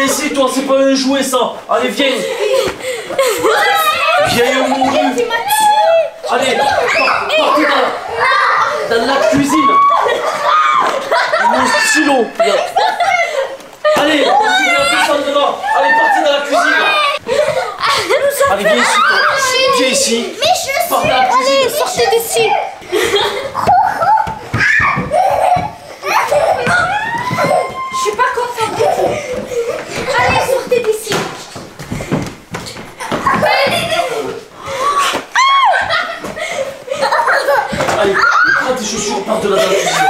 ici, toi, c'est pas un jouet ça. Allez, viens. Viens, mon Dieu. Allez, partez dans la cuisine. Mon stylo. Allez, personne devant. Allez, partez dans la cuisine. Allez, viens ici, toi. Viens ici. Mais je suis... Allez, sortez d'ici. Je suis pas contente de vous. Allez, sortez d'ici. Allez, prends tes chaussures, parte de la cuisine.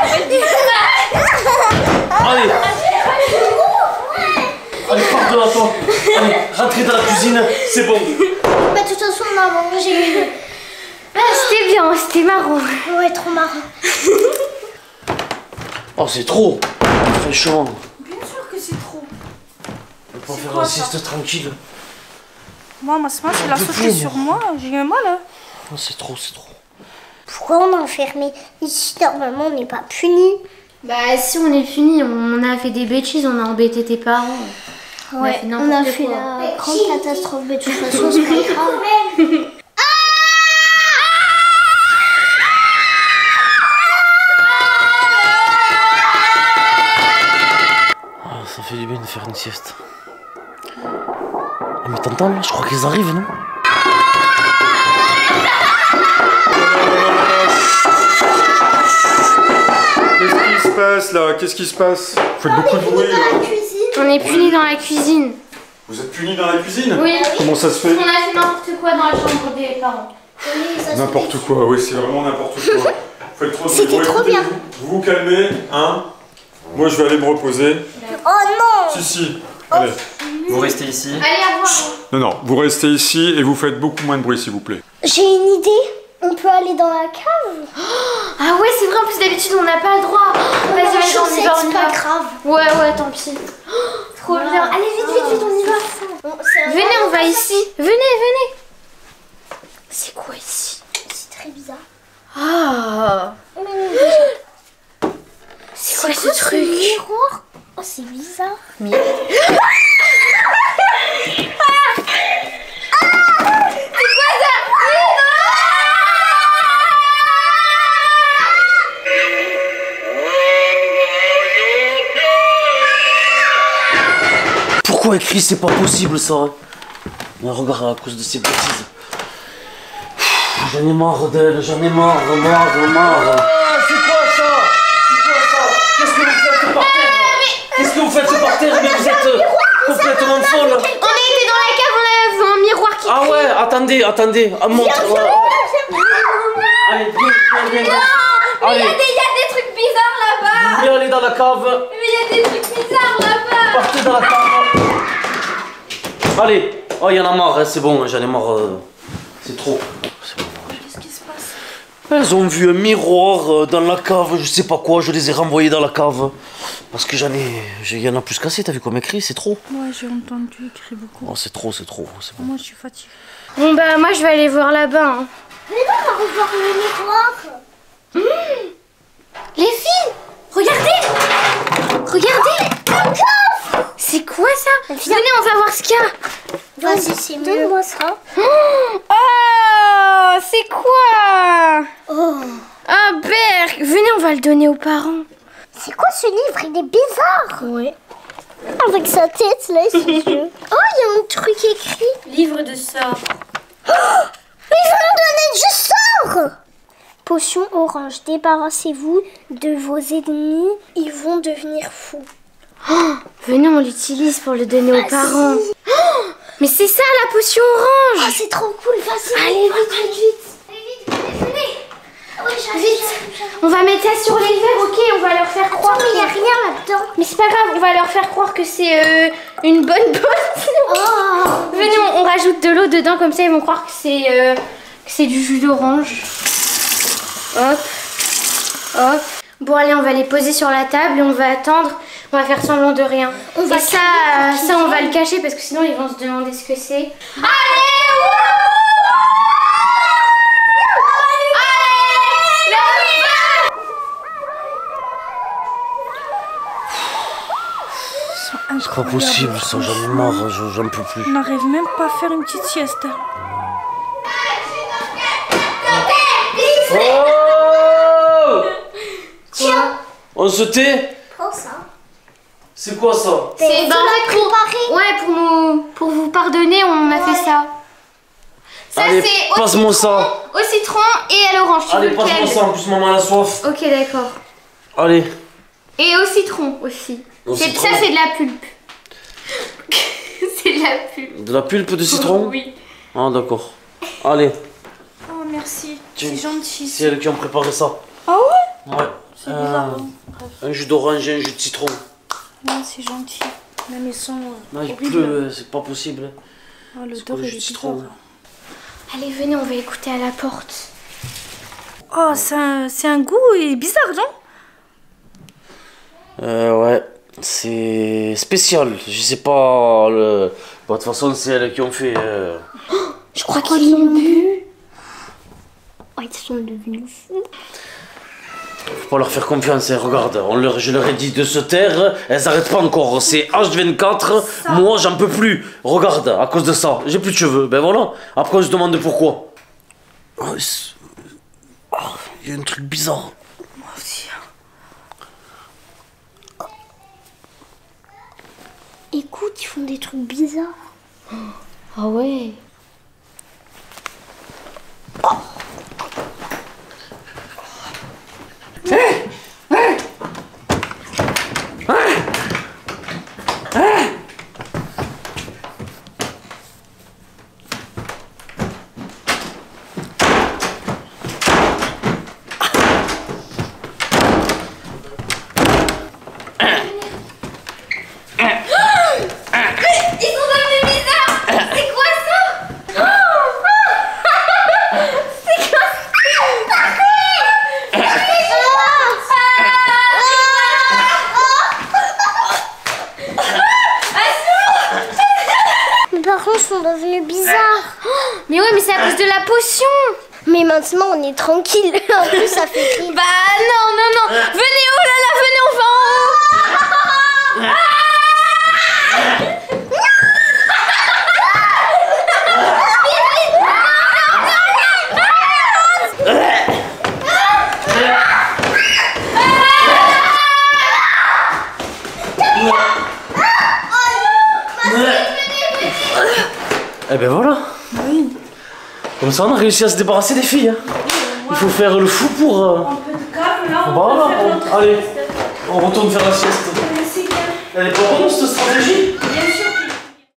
Allez. Allez, parte de là, toi. Allez, rentrez dans la cuisine, c'est bon. Bah, de toute façon, on a mangé. Ah, c'était bien, c'était marrant. Ouais, trop marrant. Oh, c'est trop. Franchement. Bien sûr que c'est trop. On peut pas faire la sieste tranquille. Moi, ma semence, il a sauté sur moi. J'ai eu mal. Hein. Oh, c'est trop, c'est trop. Pourquoi on est enfermé ici? Normalement, on n'est pas puni. Bah, si on est puni, on a fait des bêtises, on a embêté tes parents. Ouais, on a fait la grande catastrophe, mais de toute façon, c'est pas grave. Ah, ça fait du bien de faire une sieste. Ah, mais t'entends là? Je crois qu'ils arrivent, non? Qu'est-ce qui se passe là? Qu'est-ce qui se passe? Vous faites beaucoup de bruit là. On est punis dans la cuisine. Vous êtes punis dans la cuisine? Oui. Comment ça se fait? On a fait n'importe quoi dans la chambre des parents. N'importe quoi, oui, c'est vraiment n'importe quoi. Vous faites trop de bruit. C'était trop bien. Vous vous calmez, hein? Moi je vais aller me reposer. Oh non! Si. Allez. Vous restez ici. Allez, à voir. Non, vous restez ici et vous faites beaucoup moins de bruit s'il vous plaît. J'ai une idée. On peut aller dans la cave. Ah ouais, c'est vrai, en plus d'habitude, on n'a pas le droit. Vas-y, on y va, on y c'est va. pas grave. Ouais, tant pis. Trop bien. Allez, vite, on y va. Venez, on va ici. Venez. C'est quoi ici? C'est très bizarre. Ah. C'est quoi ce truc? Miroir. Oh, c'est bizarre. Pourquoi écrit c'est pas possible ça? Mais regarde à cause de ces bêtises. J'en ai marre d'elle, j'en ai marre. C'est quoi ça? Qu'est-ce que vous faites par terre? Qu'est-ce que vous faites par terre? Mais vous êtes complètement folle. On a été dans la cave, on a vu un miroir qui... Ah ouais, attendez, montre. Allez, viens. Mais Allez, il y a des trucs bizarres là-bas. vous voulez aller dans la cave? Mais il y a des trucs bizarres là-bas. Partez dans la cave. Allez, oh il y en a marre, hein, c'est bon, j'en ai marre. C'est trop. Qu'est-ce qui se passe? Elles ont vu un miroir dans la cave, je sais pas quoi, je les ai renvoyés dans la cave. Parce que il y en a plus qu'assez, t'as vu comme écrit, c'est trop. Ouais, j'ai entendu écrire beaucoup. Oh c'est trop, c'est bon. Moi, je suis fatiguée. Bon bah, moi je vais aller voir là-bas. Hein. Mais non, on va revoir le miroir. Les filles, regardez. C'est quoi ça? Venez, on va voir ce qu'il y a. Vas-y, c'est mieux. Donne-moi ça. Oh, c'est quoi? Oh. Ah, Berk, venez, on va le donner aux parents. C'est quoi ce livre? Il est bizarre. Ouais. Avec sa tête, là, et ses yeux. Oh, il y a un truc écrit. Livre de sort. Ils vont nous donner du sort. Potion orange. Débarrassez-vous de vos ennemis. Ils vont devenir fous. Oh, venez, on l'utilise pour le donner aux parents. Oh, mais c'est ça la potion Oh, orange. c'est trop cool. Vas-y. Allez, vite. Venez. Oui, Vite. On va mettre ça sur les verres, ok? On va leur faire croire. Mais il n'y a rien là-dedans. Mais c'est pas grave, on va leur faire croire que c'est une bonne potion. Oh. Venez, on rajoute de l'eau dedans, comme ça ils vont croire que c'est du jus d'orange. Hop. Bon allez, on va les poser sur la table et on va attendre. On va faire semblant de rien. On va ça on va le cacher parce que sinon ils vont se demander ce que c'est. C'est pas possible ça, j'en ai marre, j'en peux plus. On n'arrive même pas à faire une petite sieste. Oh! Tiens, On se tait? prends ça. C'est quoi ça? C'est tu l'as préparé. Ouais, pour vous pardonner, on a fait ça. Ça, Allez, c'est passe-moi ça. au citron et à l'orange. Tu Allez, veux passe-moi lequel? ça, en plus maman a la soif. Ok, d'accord. Allez. Et au citron aussi. Au Ça, citron. c'est de la pulpe. C'est de la pulpe. De la pulpe de citron? Oui. Ah d'accord. Allez, Oh, merci. Tiens, C'est gentil. c'est elles qui ont préparé ça. Ah ouais? Ouais. C'est bizarre. Hein. Bref. Un jus d'orange et un jus de citron. Non, c'est gentil. Même ils sont Non, il horribles. pleut, c'est pas possible. Oh, C'est quoi l'odeur, le elle jus est de citron? bizarre. Allez, venez, on va écouter à la porte. Oh, c'est un goût bizarre, non? Ouais, c'est spécial. Je sais pas. Bon, de toute façon, c'est elles qui ont fait. Je crois qu'ils l'ont bu. Oh, ils sont devenus fous. Faut pas leur faire confiance, hein. Regarde, je leur ai dit de se taire, elles arrêtent pas encore. C'est H24, moi j'en peux plus. Regarde, à cause de ça, j'ai plus de cheveux. Ben voilà. Après on se demande pourquoi. Oh, il y a un truc bizarre. Moi aussi. Écoute, ils font des trucs bizarres. Ah ouais. Mais par contre, ils sont devenus bizarres. Mais ouais, mais c'est à cause de la potion. Mais maintenant, on est tranquille. En plus, ça fait rire. Bah non, non, non. Venez, oh là là, venez, on va en haut. Eh ben voilà. Oui. Comme ça on a réussi à se débarrasser des filles. Hein. Il faut faire le fou pour. Un peu de calme là. Voilà, peut faire notre allez, sieste. on retourne faire la sieste. C'est bien. Elle est pas bonne cette stratégie? Bien sûr.